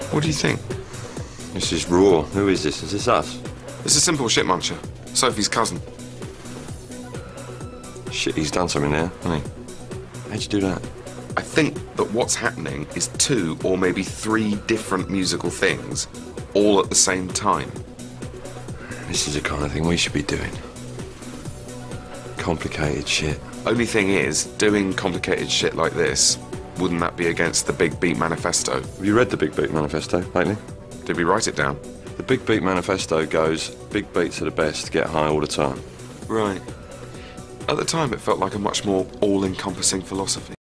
What do you think? This is Raw. Who is this? Is this us? It's a simple shit muncher. Sophie's cousin. Shit, he's done something there, hasn't he? How'd you do that? I think that what's happening is 2 or maybe 3 different musical things all at the same time. This is the kind of thing we should be doing. Complicated shit. Only thing is, doing complicated shit like this, wouldn't that be against the Big Beat Manifesto? Have you read the Big Beat Manifesto lately? Did we write it down? The Big Beat Manifesto goes, big beats are the best, get high all the time. Right. At the time, it felt like a much more all-encompassing philosophy.